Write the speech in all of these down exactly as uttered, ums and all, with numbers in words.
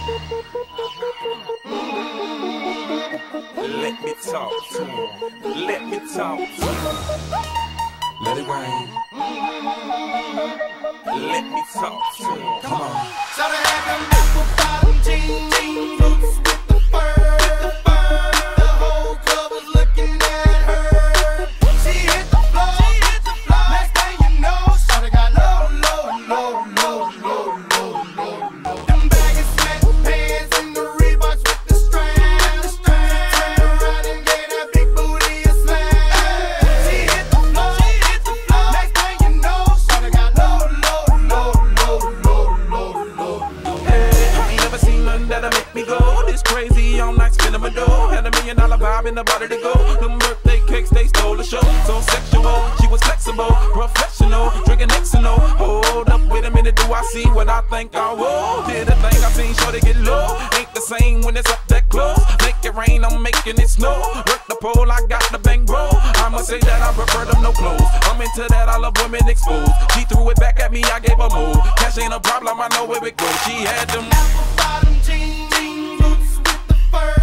Let me talk to him. Let me talk to him. Let it rain. Let me talk to him. Come on. So they had them apple bottom jeans, boots with the fur. The whole club was looking at her. She hit the floor. Next thing you know, shawty got low, low, low, low, low, low, low, low. Them baggy sweatpants and the Reeboks with the straps. Turned around and gave that big booty a smash. She hit the floor. Next thing you know, shawty got low, low, low, low, low, low, low. I ain't never seen nothing that'll make me go this crazy all night spinning my dough. Had a million dollar vibe in the body to go. Them birthday cakes, they stole the show. So sexual, she was flexible, professional, drinking Xano. Hold up, wait a minute, do I see what I think I will? Did a thing I seen, sure they get low. Ain't the same when it's up that close. Make it rain, I'm making it snow. Work the pole, I got the bang bro. I must say that I prefer them no clothes. I'm into that, I love women exposed. She threw it back at me, I gave her move. Cash ain't a problem, I know where it goes. She had them apple bottom jeans, boots with the fur.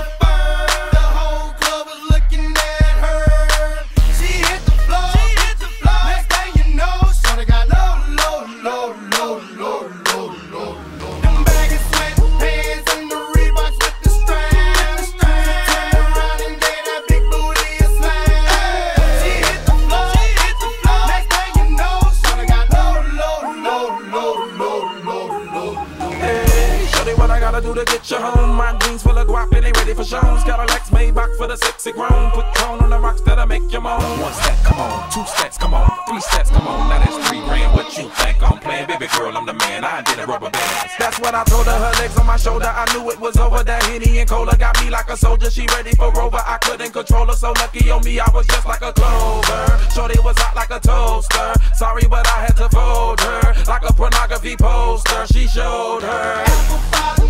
The whole club was looking at her. She hit the floor. Next thing you know, shawty got low, low, low, low, low, low, low, low. Them baggy sweatpants and the Reeboks with the straps. Turned around and gave that big booty a smash. She hit the floor. Next thing you know, shawty got low, low, low, low, low, low, low. Hey, shorty, what I gotta do to get you home? My jeans full of guap, it ain't ready for shows. Cadillacs, Maybach for the sexy grown. Put tone on the rocks that'll make you moan. One step, come on. Two steps, come on. Three steps, come on. Now that's three grand. What you think I'm playing? Baby girl, I'm the man. I did a rubber band. That's what I told her. Her legs on my shoulder. I knew it was over. That Henny and Cola got me like a soldier. She ready for Rover. I couldn't control her. So lucky on me, I was just like a clover. Shorty was hot like a toaster. Sorry, but I had to fold her like a pornography poster. She showed her. Apple bottom